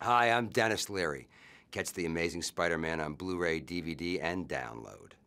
Hi, I'm Denis Leary. Catch The Amazing Spider-Man on Blu-ray, DVD, and download.